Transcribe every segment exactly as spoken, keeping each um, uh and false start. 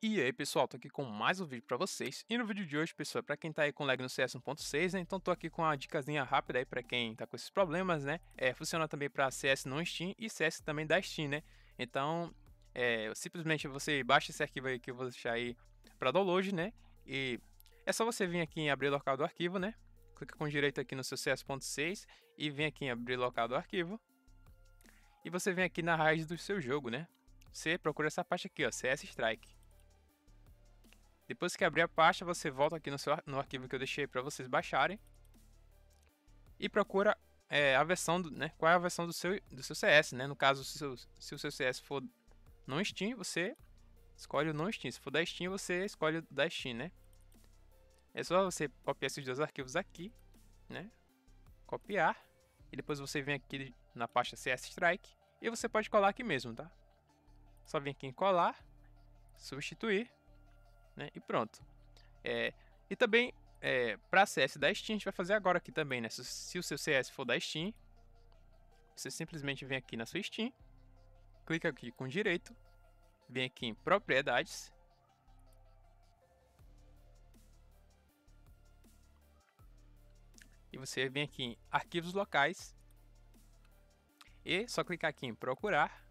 E aí pessoal, tô aqui com mais um vídeo pra vocês. E no vídeo de hoje, pessoal, pra quem tá aí com lag no C S um ponto seis, né? Então tô aqui com uma dicasinha rápida aí pra quem tá com esses problemas, né? É, funciona também pra C S no Steam e C S também da Steam, né? Então, é, simplesmente você baixa esse arquivo aí que eu vou deixar aí pra download, né? E é só você vir aqui em abrir local do arquivo, né? Clica com direito aqui no seu C S um ponto seis e vem aqui em abrir local do arquivo. E você vem aqui na raiz do seu jogo, né? Você procura essa parte aqui, ó, C S Strike. Depois que abrir a pasta, você volta aqui no, seu, no arquivo que eu deixei para vocês baixarem. E procura é, a versão, do, né? Qual é a versão do seu, do seu C S, né? No caso, se, seu, se o seu C S for no Steam, você escolhe o no Steam. Se for da Steam, você escolhe o da Steam, né? É só você copiar esses dois arquivos aqui, né? Copiar. E depois você vem aqui na pasta C S Strike. E você pode colar aqui mesmo, tá? Só vem aqui em colar, substituir. Né? E pronto. É, e também, é, para C S da Steam, a gente vai fazer agora aqui também, né? Se, se o seu C S for da Steam, você simplesmente vem aqui na sua Steam, clica aqui com direito, vem aqui em propriedades, e você vem aqui em arquivos locais, e só clicar aqui em procurar.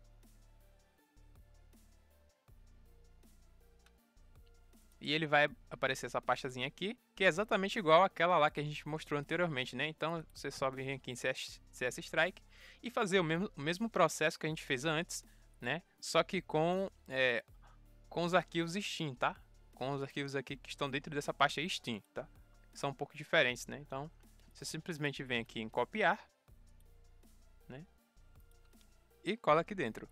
E ele vai aparecer essa pastazinha aqui, que é exatamente igual àquela lá que a gente mostrou anteriormente, né? Então você só vem aqui em C S, C S Strike e fazer o mesmo, o mesmo processo que a gente fez antes, né? Só que com, é, com os arquivos Steam, tá? Com os arquivos aqui que estão dentro dessa pasta Steam, tá? São um pouco diferentes, né? Então você simplesmente vem aqui em copiar, né? E cola aqui dentro.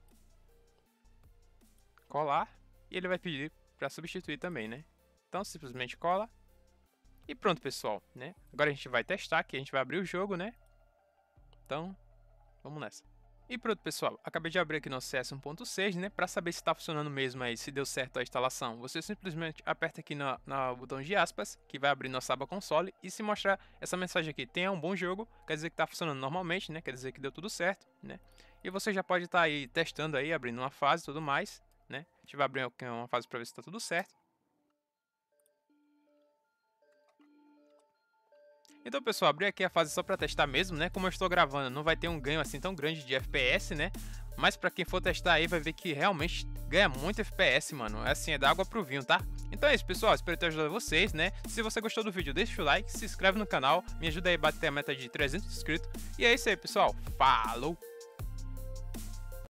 Colar, e ele vai pedir para substituir também, né? Então simplesmente cola e pronto, pessoal, né? Agora a gente vai testar aqui, a gente vai abrir o jogo, né? Então, vamos nessa. E pronto, pessoal, acabei de abrir aqui no C S um ponto seis, né? Para saber se está funcionando mesmo aí, se deu certo a instalação, você simplesmente aperta aqui no, no botão de aspas, que vai abrir nossa aba console, e se mostrar essa mensagem aqui, tenha um bom jogo, quer dizer que está funcionando normalmente, né? Quer dizer que deu tudo certo, né? E você já pode estar tá aí testando aí, abrindo uma fase e tudo mais, né? A gente vai abrir uma fase para ver se está tudo certo. Então, pessoal, abri aqui a fase só para testar mesmo, né? Como eu estou gravando, não vai ter um ganho assim tão grande de F P S, né? Mas para quem for testar aí, vai ver que realmente ganha muito F P S, mano. É assim, é da água pro vinho, tá? Então é isso, pessoal. Espero ter ajudado vocês, né? Se você gostou do vídeo, deixa o like, se inscreve no canal, me ajuda aí a bater a meta de trezentos inscritos. E é isso aí, pessoal. Falou!